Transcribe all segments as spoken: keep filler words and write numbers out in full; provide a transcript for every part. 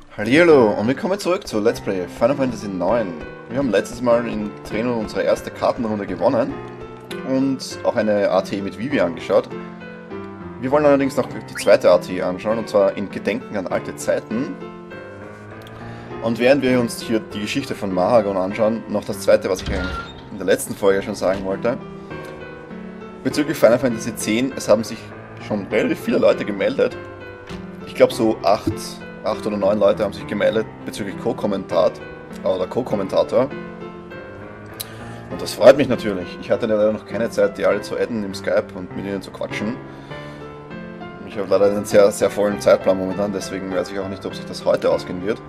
Hallihallo und willkommen zurück zu Let's Play Final Fantasy neun. Wir haben letztes Mal in Treno unsere erste Kartenrunde gewonnen und auch eine A T mit Vivi angeschaut. Wir wollen allerdings noch die zweite A T anschauen, und zwar in Gedenken an alte Zeiten. Und während wir uns hier die Geschichte von Mahagon anschauen, noch das zweite, was ich in der letzten Folge schon sagen wollte. Bezüglich Final Fantasy zehn, es haben sich schon relativ viele Leute gemeldet. Ich glaube so acht, acht oder neun Leute haben sich gemeldet bezüglich Co-Kommentat oder Co-Kommentator. Und das freut mich natürlich. Ich hatte leider noch keine Zeit, die alle zu adden im Skype und mit ihnen zu quatschen. Ich habe leider einen sehr, sehr vollen Zeitplan momentan, deswegen weiß ich auch nicht, ob sich das heute ausgehen wird.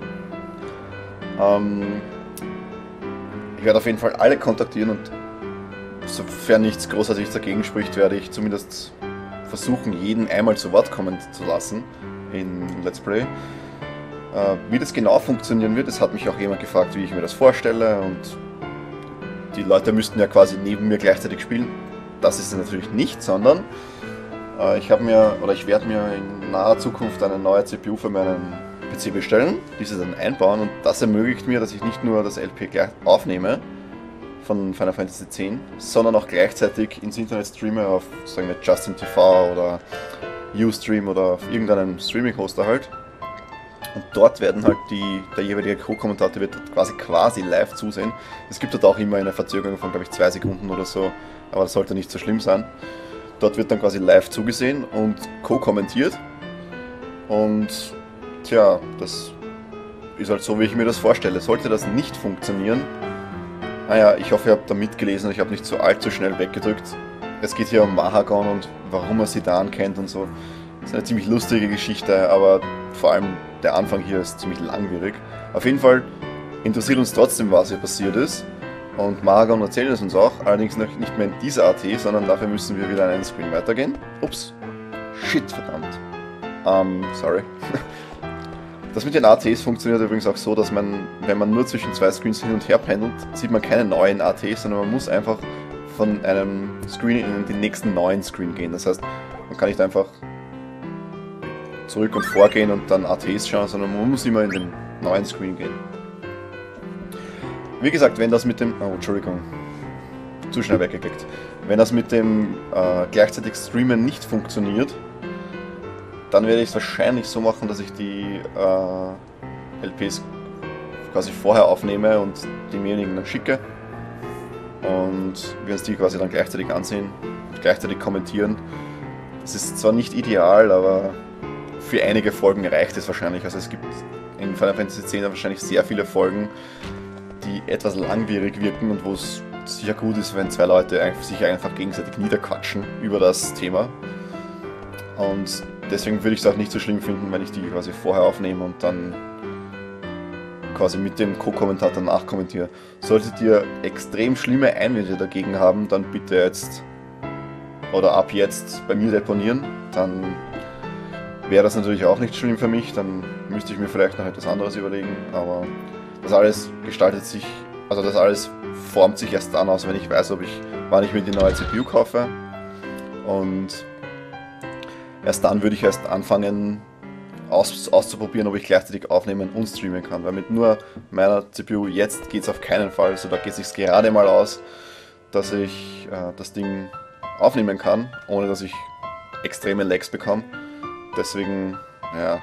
Ähm, ich werde auf jeden Fall alle kontaktieren und sofern nichts Großartiges dagegen spricht, werde ich zumindest versuchen, jeden einmal zu Wort kommen zu lassen in Let's Play. Äh, wie das genau funktionieren wird, es hat mich auch jemand gefragt, wie ich mir das vorstelle, und die Leute müssten ja quasi neben mir gleichzeitig spielen. Das ist es natürlich nicht, sondern äh, ich habe mir, oder ich werde mir in naher Zukunft eine neue C P U für meinen P C bestellen, diese dann einbauen, und das ermöglicht mir, dass ich nicht nur das L P gleich aufnehme von Final Fantasy X, sondern auch gleichzeitig ins Internet streame auf, sagen wir, Justin T V oder Ustream oder auf irgendeinem Streaming-Hoster halt. Und dort werden halt die, der jeweilige Co-Kommentator wird quasi quasi live zusehen. Es gibt dort auch immer eine Verzögerung von, glaube ich, zwei Sekunden oder so, aber das sollte nicht so schlimm sein. Dort wird dann quasi live zugesehen und co-kommentiert. Und tja, das ist halt so, wie ich mir das vorstelle. Sollte das nicht funktionieren, naja, ich hoffe, ihr habt da mitgelesen und ich habe nicht so allzu schnell weggedrückt. Es geht hier um Mahagon und warum er Sidahn kennt und so. Das ist eine ziemlich lustige Geschichte, aber vor allem der Anfang hier ist ziemlich langwierig. Auf jeden Fall interessiert uns trotzdem, was hier passiert ist. Und Mahagon erzählt es uns auch, allerdings noch nicht mehr in dieser A T, sondern dafür müssen wir wieder einen Screen weitergehen. Ups. Shit, verdammt. Ähm, sorry. Das mit den A Ts funktioniert übrigens auch so, dass man, wenn man nur zwischen zwei Screens hin und her pendelt, sieht man keine neuen A Ts, sondern man muss einfach von einem Screen in den nächsten neuen Screen gehen. Das heißt, man kann nicht einfach zurück und vorgehen und dann A Ts schauen, sondern man muss immer in den neuen Screen gehen. Wie gesagt, wenn das mit dem... Oh, Entschuldigung. Zu schnell weggeklickt. Wenn das mit dem äh, gleichzeitig Streamen nicht funktioniert, dann werde ich es wahrscheinlich so machen, dass ich die äh, L Ps quasi vorher aufnehme und demjenigen dann schicke. Und wir uns die quasi dann gleichzeitig ansehen, gleichzeitig kommentieren. Es ist zwar nicht ideal, aber für einige Folgen reicht es wahrscheinlich. Also es gibt in Final Fantasy X wahrscheinlich sehr viele Folgen, die etwas langwierig wirken und wo es sicher gut ist, wenn zwei Leute sich einfach gegenseitig niederquatschen über das Thema. Und deswegen würde ich es auch nicht so schlimm finden, wenn ich die quasi vorher aufnehme und dann quasi mit dem Co-Kommentator nachkommentiere. Solltet ihr extrem schlimme Einwände dagegen haben, dann bitte jetzt oder ab jetzt bei mir deponieren. Dann wäre das natürlich auch nicht schlimm für mich, dann müsste ich mir vielleicht noch etwas anderes überlegen, aber das alles gestaltet sich, also das alles formt sich erst dann aus, wenn ich weiß, ob ich, wann ich mir die neue C P U kaufe, und erst dann würde ich erst anfangen aus, auszuprobieren, ob ich gleichzeitig aufnehmen und streamen kann, weil mit nur meiner C P U jetzt geht es auf keinen Fall, also da geht es sich gerade mal aus, dass ich äh, das Ding aufnehmen kann, ohne dass ich extreme Lags bekomme. Deswegen, ja.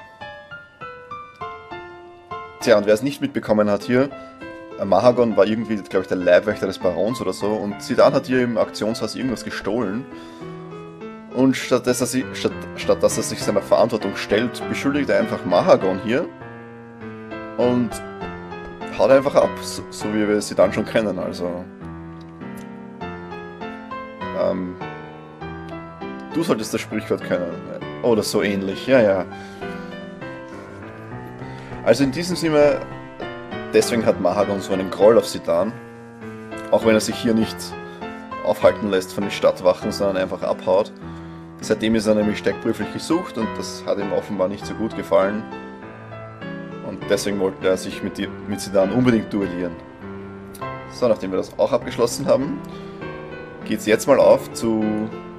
Tja, und wer es nicht mitbekommen hat hier, Mahagon war irgendwie, glaube ich, der Leibwächter des Barons oder so, und Sidahn hat hier im Auktionshaus irgendwas gestohlen. Und statt dass, er sich, statt, statt dass er sich seiner Verantwortung stellt, beschuldigt er einfach Mahagon hier und haut einfach ab, so, so wie wir Sidahn schon kennen, also. Ähm, du solltest das Sprichwort kennen. Oder so ähnlich, ja, ja. Also in diesem Sinne, deswegen hat Mahagon so einen Groll auf Sidahn, auch wenn er sich hier nicht aufhalten lässt von den Stadtwachen, sondern einfach abhaut. Seitdem ist er nämlich steckprüflich gesucht und das hat ihm offenbar nicht so gut gefallen. Und deswegen wollte er sich mit, die, mit Sidahn unbedingt duellieren. So, nachdem wir das auch abgeschlossen haben, geht es jetzt mal auf zu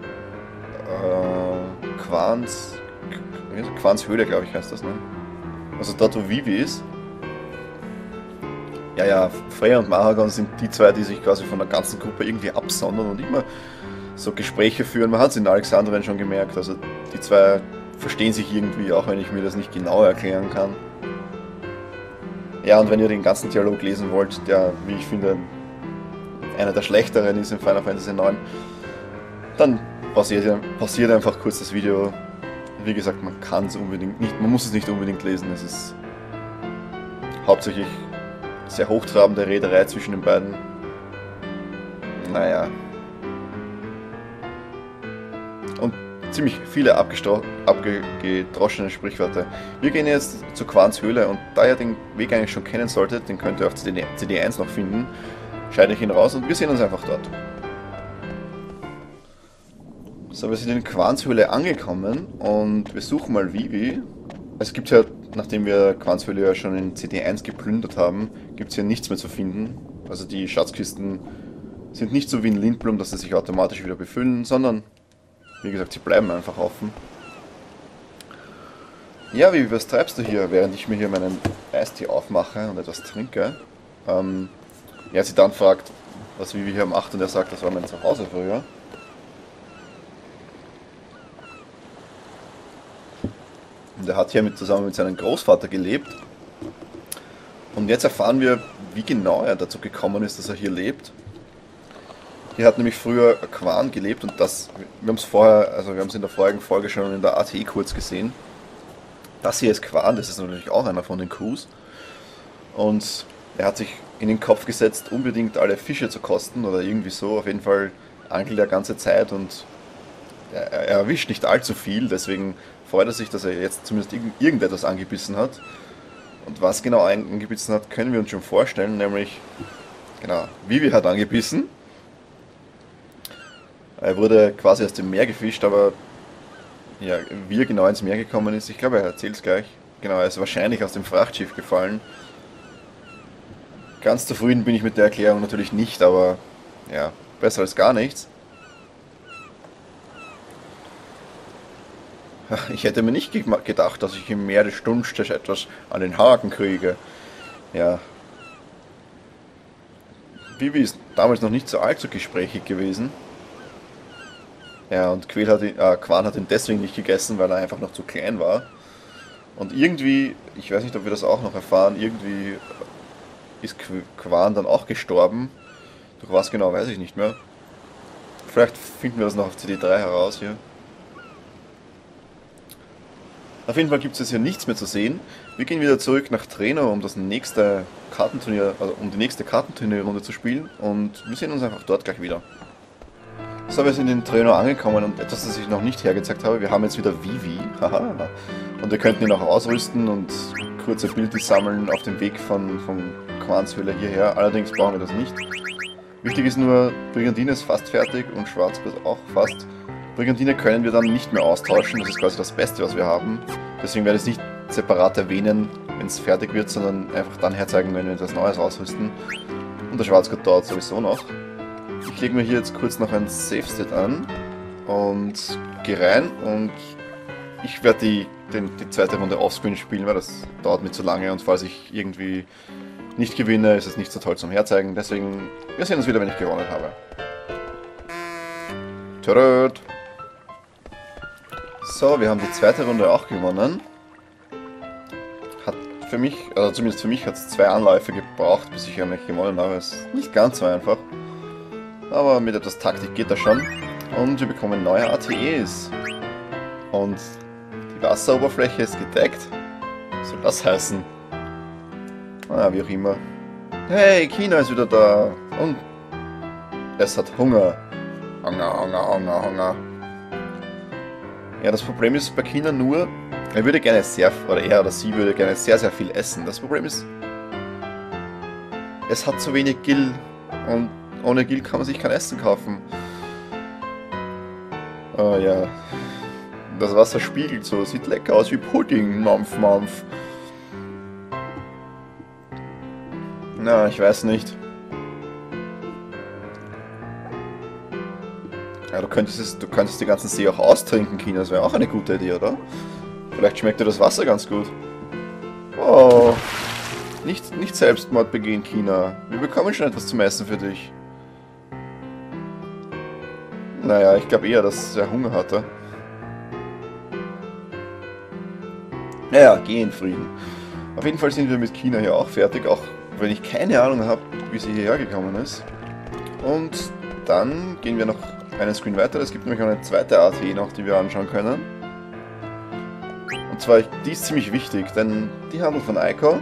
äh, Quans, Quans Höhle, glaube ich, heißt das, ne? Also dort, wo Vivi ist. Ja, ja, Freya und Mahagon sind die zwei, die sich quasi von der ganzen Gruppe irgendwie absondern und immer so Gespräche führen. Man hat es in Alexandrien schon gemerkt, also die zwei verstehen sich irgendwie, auch wenn ich mir das nicht genau erklären kann. Ja, und wenn ihr den ganzen Dialog lesen wollt, der, wie ich finde, einer der schlechteren ist in Final Fantasy neun, dann pausiert, pausiert einfach kurz das Video. Wie gesagt, man kann es unbedingt nicht, man muss es nicht unbedingt lesen, es ist hauptsächlich sehr hochtrabende Rederei zwischen den beiden. Naja. Und ziemlich viele abgedroschene Sprichwörter. Wir gehen jetzt zu Quans Höhle und da ihr den Weg eigentlich schon kennen solltet, den könnt ihr auf C D eins noch finden, scheide ich ihn raus und wir sehen uns einfach dort. So, wir sind in Quans Höhle angekommen und wir suchen mal Vivi. Es gibt ja, nachdem wir Quans Höhle ja schon in C D eins geplündert haben, gibt es hier nichts mehr zu finden. Also die Schatzkisten sind nicht so wie in Lindblum, dass sie sich automatisch wieder befüllen, sondern, wie gesagt, sie bleiben einfach offen. Ja, Vivi, was treibst du hier, während ich mir hier meinen Eistee aufmache und etwas trinke? Ähm, ja, sie dann fragt, was Vivi hier macht und er sagt, das war mein Zuhause früher. Und er hat hier mit, zusammen mit seinem Großvater gelebt. Und jetzt erfahren wir, wie genau er dazu gekommen ist, dass er hier lebt. Hier hat nämlich früher Quan gelebt und das, wir haben es vorher, also wir haben es in der vorigen Folge schon in der A T kurz gesehen. Das hier ist Quan, das ist natürlich auch einer von den Crews. Und er hat sich in den Kopf gesetzt, unbedingt alle Fische zu kosten oder irgendwie so. Auf jeden Fall angelt er ganze Zeit und er, er erwischt nicht allzu viel, deswegen freut er sich, dass er jetzt zumindest irgendetwas angebissen hat. Und was genau angebissen hat, können wir uns schon vorstellen, nämlich, genau, Vivi hat angebissen. Er wurde quasi aus dem Meer gefischt, aber ja, wie er genau ins Meer gekommen ist, ich glaube, er erzählt es gleich. Genau, er ist wahrscheinlich aus dem Frachtschiff gefallen. Ganz zufrieden bin ich mit der Erklärung natürlich nicht, aber ja, besser als gar nichts. Ich hätte mir nicht gedacht, dass ich im Meer des Dunstes etwas an den Haken kriege. Ja. Vivi ist damals noch nicht so allzu gesprächig gewesen. Ja, und Quel hat ihn, äh, Quan hat ihn deswegen nicht gegessen, weil er einfach noch zu klein war. Und irgendwie, ich weiß nicht, ob wir das auch noch erfahren, irgendwie ist Quan dann auch gestorben. Durch was genau, weiß ich nicht mehr. Vielleicht finden wir das noch auf C D drei heraus hier. Auf jeden Fall gibt es jetzt hier nichts mehr zu sehen. Wir gehen wieder zurück nach Treno, um das nächste Kartenturnier, also um die nächste Kartenturnierrunde zu spielen und wir sehen uns einfach dort gleich wieder. So, wir sind in Treno angekommen und etwas, das ich noch nicht hergezeigt habe, wir haben jetzt wieder Vivi, haha, und wir könnten ihn auch ausrüsten und kurze Bilder sammeln auf dem Weg von, von Quans Höhle hierher, allerdings brauchen wir das nicht. Wichtig ist nur, Brigandine ist fast fertig und Schwarzbart auch fast. Brigandine können wir dann nicht mehr austauschen, das ist quasi das Beste, was wir haben. Deswegen werde ich es nicht separat erwähnen, wenn es fertig wird, sondern einfach dann herzeigen, wenn wir etwas Neues ausrüsten. Und der Schwarzgurt dauert sowieso noch. Ich lege mir hier jetzt kurz noch ein Save-State an und gehe rein und ich werde die, den, die zweite Runde Offscreen spielen, weil das dauert mir zu lange und falls ich irgendwie nicht gewinne, ist es nicht so toll zum Herzeigen. Deswegen, wir sehen uns wieder, wenn ich gewonnen habe. Tschüss! So, wir haben die zweite Runde auch gewonnen. Hat für mich, also zumindest für mich hat es zwei Anläufe gebraucht, bis ich eigentlich gewonnen habe. Es ist nicht ganz so einfach. Aber mit etwas Taktik geht das schon. Und wir bekommen neue A T Es. Und die Wasseroberfläche ist gedeckt. Was soll das heißen? Ah, wie auch immer. Hey, Kina ist wieder da. Und es hat Hunger. Hunger, Hunger, Hunger, Hunger. Ja, das Problem ist bei Kina nur, er würde gerne sehr, oder er oder sie würde gerne sehr, sehr viel essen. Das Problem ist, es hat zu wenig Gil und ohne Gil kann man sich kein Essen kaufen. Oh ja, das Wasser spiegelt so, sieht lecker aus wie Pudding, Mampf, Mampf. Na, ich weiß nicht. Ja, du könntest, es, du könntest den ganzen See auch austrinken, Kina, das wäre auch eine gute Idee, oder? Vielleicht schmeckt dir das Wasser ganz gut. Oh, nicht, nicht Selbstmord begehen, China. Wir bekommen schon etwas zum Essen für dich. Naja, ich glaube eher, dass er Hunger hatte. Naja, geh in Frieden. Auf jeden Fall sind wir mit China hier auch fertig, auch wenn ich keine Ahnung habe, wie sie hierher gekommen ist. Und dann gehen wir noch einen Screen weiter. Es gibt nämlich noch eine zweite A T noch, die wir anschauen können. Und zwar, die ist ziemlich wichtig, denn die handelt von Aiko.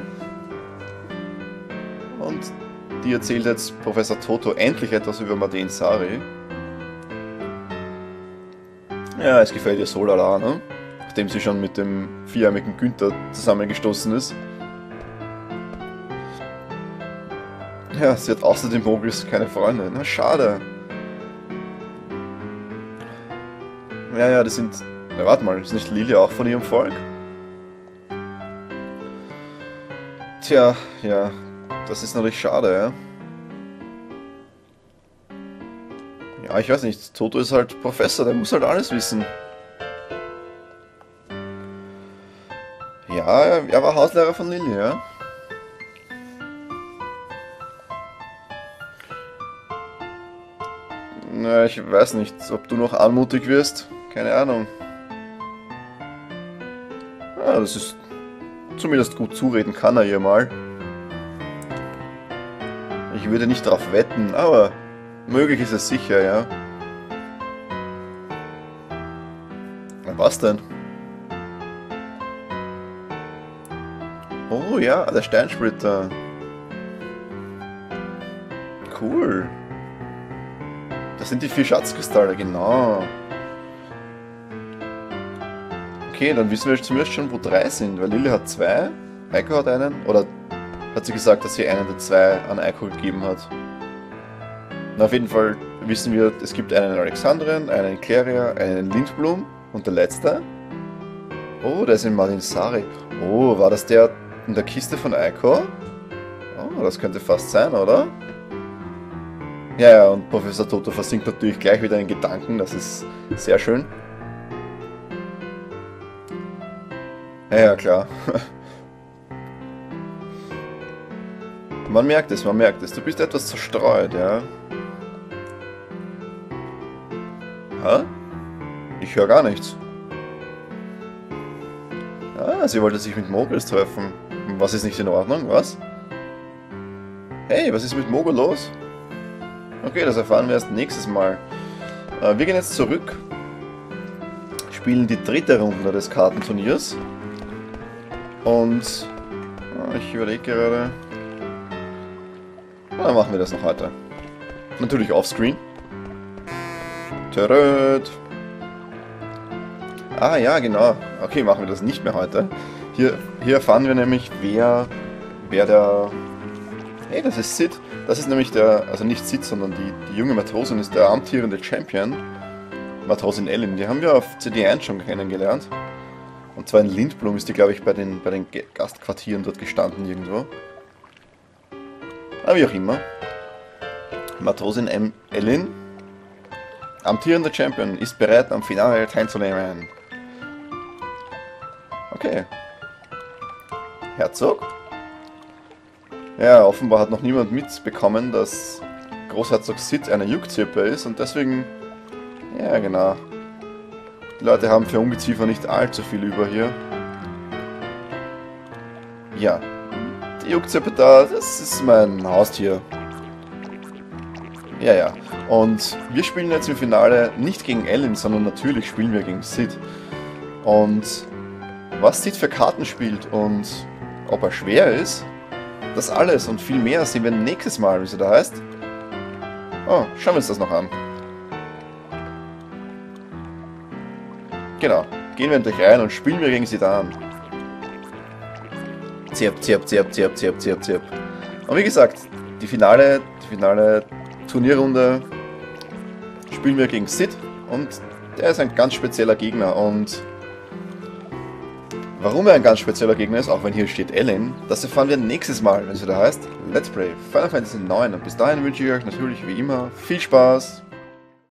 Und die erzählt jetzt Professor Toto endlich etwas über Madain Sari. Ja, es gefällt ihr so lala, ne? Nachdem sie schon mit dem vierarmigen Günther zusammengestoßen ist. Ja, sie hat außer den Mogris keine Freunde. Na, schade. Ja, ja, das sind... Na, warte mal, ist nicht Lilia auch von ihrem Volk? Tja, ja, das ist natürlich schade, ja. Ja, ich weiß nicht, Toto ist halt Professor, der muss halt alles wissen. Ja, er war Hauslehrer von Lilia, ja. Na, ich weiß nicht, ob du noch anmutig wirst. Keine Ahnung. Ja, das ist zumindest gut zureden kann er ihr mal. Ich würde nicht darauf wetten, aber möglich ist es sicher, ja. Na, was denn? Oh ja, der Steinsplitter. Cool. Das sind die vier Schatzkristalle, genau. Okay, dann wissen wir zumindest schon, wo drei sind, weil Lily hat zwei, Aiko hat einen, oder hat sie gesagt, dass sie einen der zwei an Aiko gegeben hat. Na, auf jeden Fall wissen wir, es gibt einen in Alexandrien, einen in Cleria, einen in Lindblum und der letzte. Oh, der ist in Madain Sari. Oh, war das der in der Kiste von Aiko? Oh, das könnte fast sein, oder? Ja, ja, und Professor Toto versinkt natürlich gleich wieder in Gedanken, das ist sehr schön. Ja, ja, klar. Man merkt es, man merkt es. Du bist etwas zerstreut, ja. Hä? Ich höre gar nichts. Ah, sie wollte sich mit Mogris treffen. Was ist nicht in Ordnung, was? Hey, was ist mit Mogo los? Okay, das erfahren wir erst nächstes Mal. Äh, wir gehen jetzt zurück. Spielen die dritte Runde des Kartenturniers. Und äh, ich überlege gerade... Dann machen wir das noch heute. Natürlich offscreen. Töröt. Ah ja, genau. Okay, machen wir das nicht mehr heute. Hier, hier erfahren wir nämlich, wer, wer der... Hey, das ist Sid. Das ist nämlich der, also nicht Sid, sondern die, die junge Matrosin ist der amtierende Champion. Matrosin Ellen. Die haben wir auf C D eins schon kennengelernt. Und zwar in Lindblum ist die, glaube ich, bei den, bei den Gastquartieren dort gestanden irgendwo. Aber wie auch immer. Matrosin M. Ellen, amtierender Champion, ist bereit, am Finale teilzunehmen. Okay. Herzog? Ja, offenbar hat noch niemand mitbekommen, dass Großherzog Sid eine Juckzirpe ist und deswegen... Ja, genau. Die Leute haben für Ungeziefer nicht allzu viel über hier. Ja. Die Juckzirpe da, das ist mein Haustier. Ja, ja. Und wir spielen jetzt im Finale nicht gegen Ellen, sondern natürlich spielen wir gegen Sid. Und was Sid für Karten spielt und ob er schwer ist, das alles und viel mehr sehen wir nächstes Mal, wie sie da heißt. Oh, schauen wir uns das noch an. Genau, gehen wir endlich rein und spielen wir gegen Sid an. Zirp, zirp, zirp, zirp, zirp, zirp, zirp. Und wie gesagt, die finale, die finale Turnierrunde spielen wir gegen Sid und der ist ein ganz spezieller Gegner und warum er ein ganz spezieller Gegner ist, auch wenn hier steht Ellen, das erfahren wir nächstes Mal, wenn es wieder heißt Let's Play Final Fantasy neun und bis dahin wünsche ich euch natürlich wie immer viel Spaß